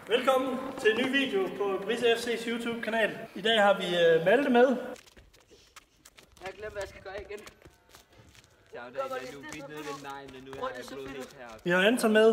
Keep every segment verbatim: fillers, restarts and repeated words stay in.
Velkommen til en ny video på Brise F C's YouTube-kanal. I dag har vi uh, Malte med. Jeg har glemt, hvad jeg skal gøre igen. Ja, det er nu bidt ned i den negl, men nu er jeg blevet helt her. Vi har Anton med.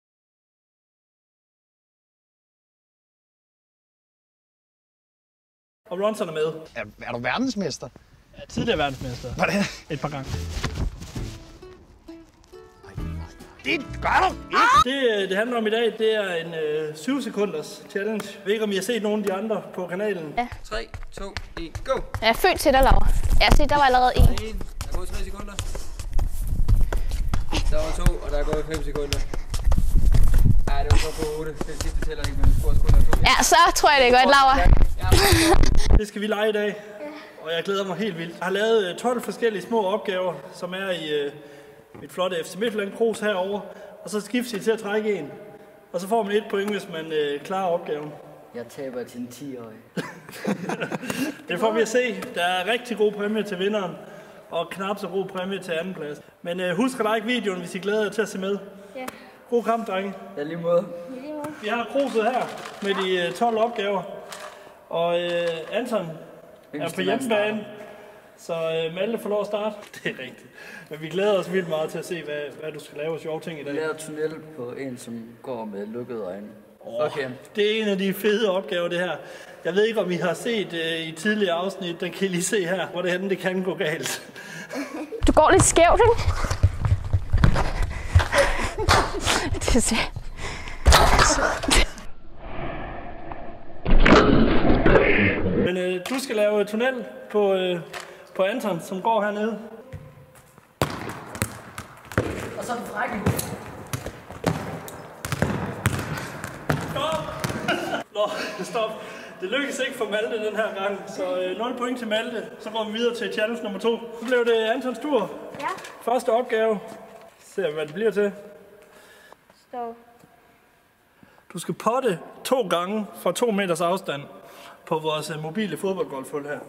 Og Ronson er med. Er, er du verdensmester? Ja, tidligere verdensmester. Hvordan? Et par gange. Det gør du ikke! Det, det handler om i dag, det er en øh, syv sekunders challenge. Jeg ved ikke, om I har set nogle af de andre på kanalen. Ja. tre, to, et, go! Jeg er født til dig, Laura. Ja, se, der var allerede en. Der er en. Der er gået tre sekunder. Der var to, og der er gået fem sekunder. Ej, det var så på otte. Den sidste tæller ikke, men jeg tror, to. Ja, så tror jeg, det er godt, Laura. Det skal vi lege i dag, og jeg glæder mig helt vildt. Jeg har lavet tolv forskellige små opgaver, som er i øh, mit flotte F C Midtjylland Krus herovre. Og så skifter I til at trække en. Og så får man et point, hvis man øh, klarer opgaven. Jeg taber til en ti-årig. Det får vi at se. Der er rigtig god præmie til vinderen, og knap så god præmie til anden plads. Men øh, husk at like videoen, hvis I glæder jer til at se med. Ja. God kamp, drenge. Ja, lige måde. Vi har kruset her med de øh, tolv opgaver. Og øh, Anton er på hjemmebane, så øh, Malte får lov at starte. Det er rigtigt. Men vi glæder os vildt meget til at se, hvad, hvad du skal lave af sjove ting i dag. Jeg laver tunnel på en, som går med lukkede øjne. Oh, Okay. det er en af de fede opgaver, det her. Jeg ved ikke, om I har set øh, i tidligere afsnit, den kan I lige se her, hvor det henne, det kan gå galt. Du går lidt skævt, ikke? Det er svært. Men øh, du skal lave tunnel på, øh, på Anton, som går hernede. Og så på frækken. Stop! Nå, stop. Det lykkedes ikke for Malte den her gang, så øh, nul point til Malte. Så går vi videre til challenge nummer to. Så blev det Antons tur. Ja. Første opgave. Se hvad det bliver til. Stop. Du skal potte to gange fra to meters afstand på vores øh, mobile fodboldgolfhul her.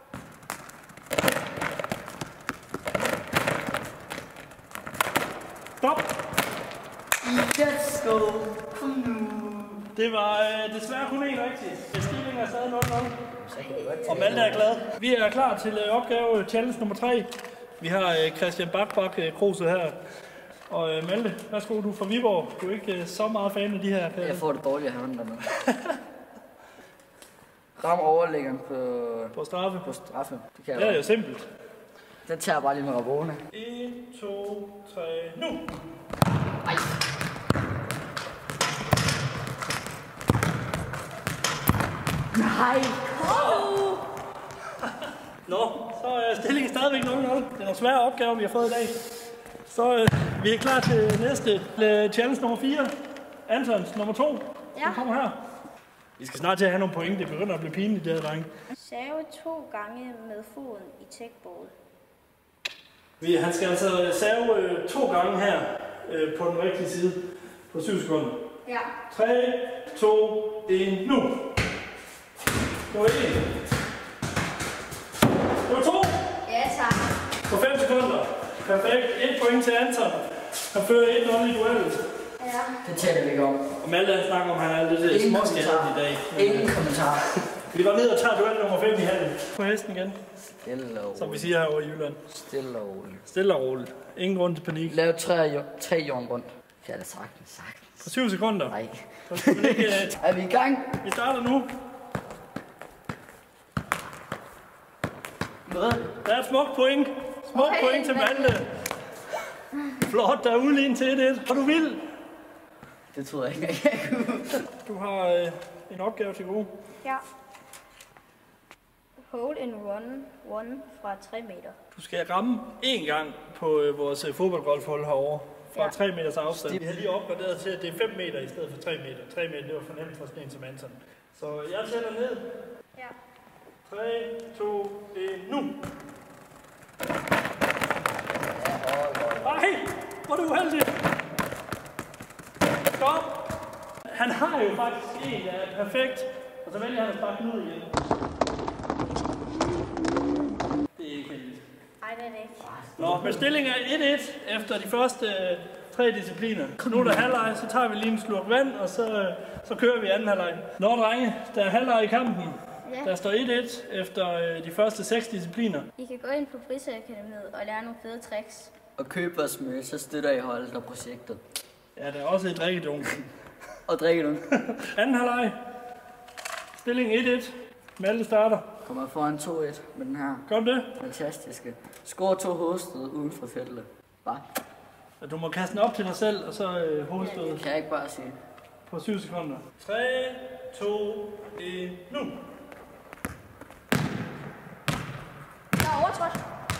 Stop! Let's go! Kom nu! Det var øh, desværre kun en rigtig. Stillingen er stadig nul nul. Og Malte er glad. Vi er klar til øh, opgave challenge nummer tre. Vi har øh, Christian Bakbak øh, Kruset her. Og øh, Malte, værsgo, du er fra Viborg. Du er ikke øh, så meget fan af de her. Øh. Jeg får det dårlige hånd der nu. Ram overlæggeren på, På straffe. på straffe. Det kan jeg Det er godt. jo simpelt. Den tager jeg bare lige med Rabone. en, to, tre, nu! Ej. Nej! Oh! Nå, så er stillingen stadigvæk nul nul. Det er nogle svære opgaver, vi har fået i dag. Så øh, vi er klar til næste øh, challenge nummer fire. Antons nummer to. Ja. Den kommer her. Vi skal snart til at have nogle point. Det begynder at blive pinligt, det her, drenge. Serve to gange med foden i techball. Vi, han skal altså serve øh, to gange her øh, på den rigtige side på syv sekunder. Ja. tre, to, et, nu! Det var en. Det var to. Ja, tak. På fem sekunder. Perfekt. Et point til Anton. Han fører et nul i duellen. Ja. Det taler vi ikke om. Og Malte han snakker om, at han er lidt Ingen småskadet kommentar. i dag. Ingen kommentar. Vi går ned og tager duel nummer fem i handen. På hesten igen, Stille og som vi roligt. siger herovre i Jylland. Stille og roligt. Stille og roligt. Ingen grund til panik. Lav tre, tre hjørn rundt. Ja, det er sagtens, sagtens. På syv sekunder. Nej. Så skal man ikke, øh, Er vi i gang? vi starter nu. Hvad? Der er et smukt point. Smukt Okay, point til men- Malte. Flot, der er udlignet til et et. Og du vil. Det troede jeg ikke, jeg kunne. Du har øh, en opgave til gode. Ja. Hole in run one fra tre meter. Du skal ramme én gang på øh, vores øh, fodboldgolfhold herovre. Fra Ja. tre meters afstand. Vi har lige opgraderet til, at det er fem meter i stedet for tre meter. tre meter, det var for nemt for sådan en som Anton. Så jeg tæller ned. Ja. tre, to, et, nu! Nej, hvor er du uheldig! Stop! Han har jo faktisk en, der er perfekt, og så vælger han at sparke den ud igen. Det er ikke heldigt. Ej, det er det ikke. Nå, men stillingen er et et efter de første tre discipliner. Nu er der halvleg, så tager vi lige en slurk vand, og så, så kører vi anden halvleg. Nå drenge, der er halvleg i kampen. Ja. Der står et et efter øh, de første seks discipliner. I kan gå ind på Brise-akademiet og lære nogle fede tricks. Og køb vores møde, så støtter I holdet og projektet. Ja, der er også et drikkedunk. Og drikke nu. Anden halvleg. Stilling et et. Malte starter. Kommer foran to et med den her Kom det. fantastiske. Score to hovedstød uden for feltet. Bare. Du må kaste den op til dig selv, og så øh, hovedstødet Kan jeg ikke bare sige. på syv sekunder. tre, to, et, nu. Der er overtrådt.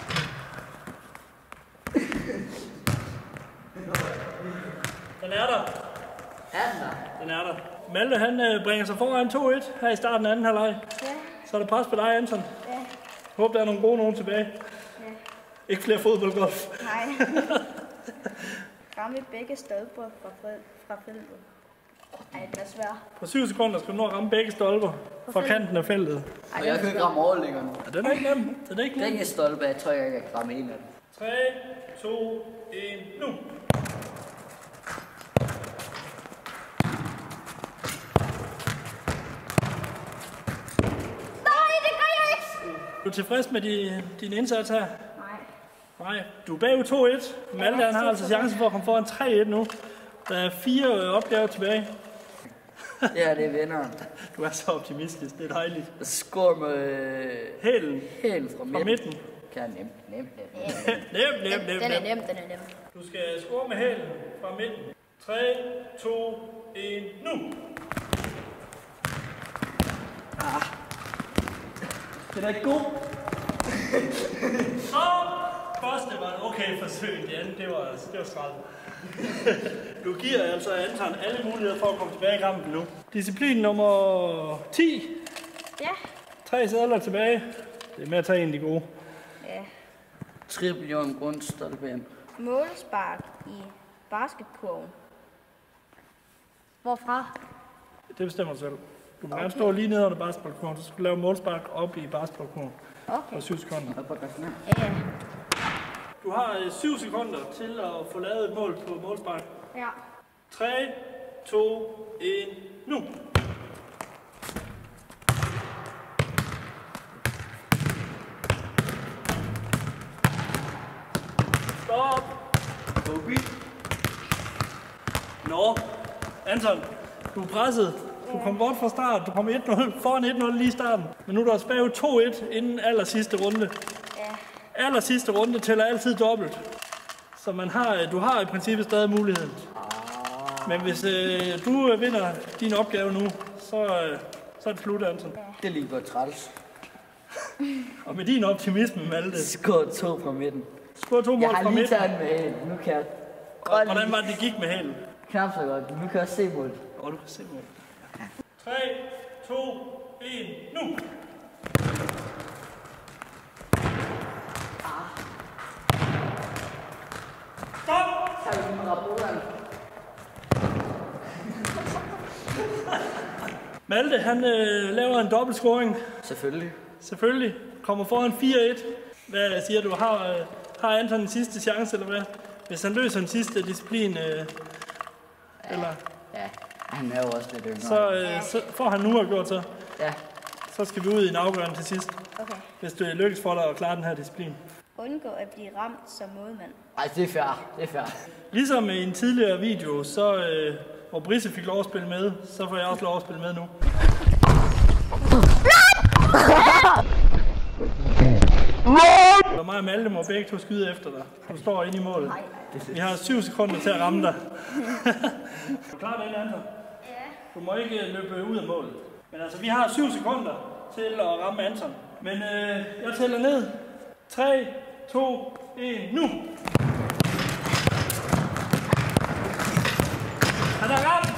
Den er der. Er den der? Den er der. Malte han øh, bringer sig foran to et her i starten af anden halvleg. Ja. Så er der pres på dig, Anton. Ja. Håber, der er nogle gode nogen tilbage. Ja. Ikke flere fodboldgolf. Nej. Ramme begge stolper fra, fra feltet. Ej, det er svært. På syv sekunder skal du nå at ramme begge stolper fra kanten af feltet. Og jeg kan ikke ramme overliggeren. Ja, den er ikke nem. Den er ikke nem. Den er stolpe, jeg tror, jeg kan ramme en af dem. tre, to, et, nu. Nej, det gør jeg ikke! Du er tilfreds med din, din indsats her? Nej. Nej. Du er bagud to et. Malte han har altså chancen for at komme foran tre et nu. Der er fire øh, opgaver tilbage. Ja, det er vinderen. Du er så optimistisk. Det er dejligt. Score med Hælen helt fra fra midten. midten. Kan jeg nemt, nemt, nemt. Nem, nem, nem, Den er nem. nem, den er nem. Du skal score med hælen fra midten. tre, to, et, nu. Den er ikke god. Så første var et okay forsøg. Det andet, det var, det var skrald. Du giver altså Anton alle muligheder for at komme tilbage i kampen nu. Disciplin nummer ti. Ja. Tre sædler tilbage. Det er med at tage en af de gode. Ja. Triplion grundstolpe ind. Målspark i basketkurven. Hvorfra? Det bestemmer du selv. Du må okay. gerne stå lige nede under basketballkurven, så skal du lave målspark op i basketballkurven. Okay. På syv sekunder. Og på resten her. Ja. Du har øh, syv sekunder til at få lavet et mål på målspark. Ja. tre, to, et, nu. Stop. Okay. Nå, Anton, du er presset. Du kom godt fra start. Du kom et nul foran et nul lige i starten. Men nu er der også bagud to et inden aller sidste runde. Ja. Aller sidste runde tæller altid dobbelt. Så man har, du har i princippet stadig muligheden. Men hvis øh, du øh, vinder din opgave nu, så, øh, så er det slut, Anton. Det er lige godt træls. Og med din optimisme, Malte. Score to fra midten. Score to mål Jeg har fra lige midten. taget den med hælen. Nu kan jeg Og hvordan var det, det gik med hælen? knap så godt. Nu kan jeg se målet. Åh, du kan se mål. tre, to, et, nu! Stop! Tager vi lige rapporterne. Malte, han øh, laver en dobbelt scoring. Selvfølgelig. Selvfølgelig. Kommer foran fire et. Hvad siger du? Har, øh, har Anton den sidste chance, eller hvad? Hvis han løser den sidste disciplin, øh, eller, Ja, han er jo også lidt yngre. så, øh, så får han nu gjort så. Ja. Så skal vi ud i en afgørende til sidst. Okay. Hvis det lykkes for dig at klare den her disciplin. Undgå at blive ramt som modmand. Ej, det er fair. Det er fair. Ligesom i en tidligere video, så, øh, hvor Brisse fik lov at spille med, så får jeg også lov at spille med nu. Og mig og Malte må begge to skyde efter dig. Du står inde i målet. Vi har syv sekunder til at ramme dig. Er du klar med Anton? Ja. Du må ikke løbe ud af målet. Men altså, vi har syv sekunder til at ramme Anton. Men øh, jeg tæller ned. tre, to, et, nu! Han er ramt!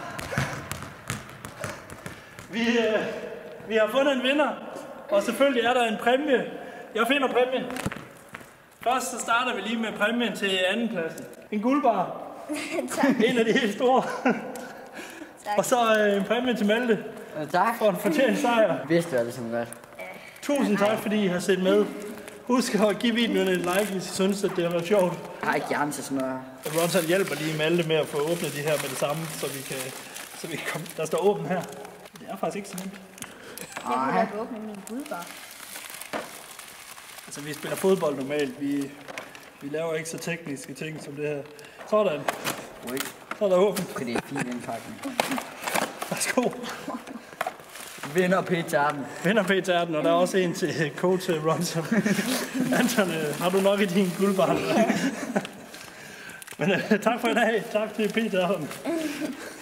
Vi, øh, vi har fundet en vinder, og selvfølgelig er der en præmie. Jeg finder præmien. Først så starter vi lige med præmien til andenpladsen. En guldbar. En af de helt store. Og så øh, en præmie til Malte. Ja, tak. For en fortjent sejr. Vidste du alle sammen godt. Tusind tak, fordi I har set med. husk at give videoen en like, hvis I synes, at det har været sjovt. Jeg har ikke hjerne til sådan noget. Ronson hjælper lige Malte med at få åbnet de her med det samme, så vi kan, så vi kan komme. Der står åben her. Det er faktisk ikke så nemt. Jeg kunne godt åbne min guldbar. Altså, vi spiller fodbold normalt. Vi, vi laver ikke så tekniske ting som det her. Sådan. Så er der åben. Okay, det er fint indpakning. Værsgo. Vinder P-tarten. Vinder P-tarten, og der er også en til coach Ronson. Anton, har du nok i din guldbarn? Men uh, tak for i dag. Tak til P-tarten.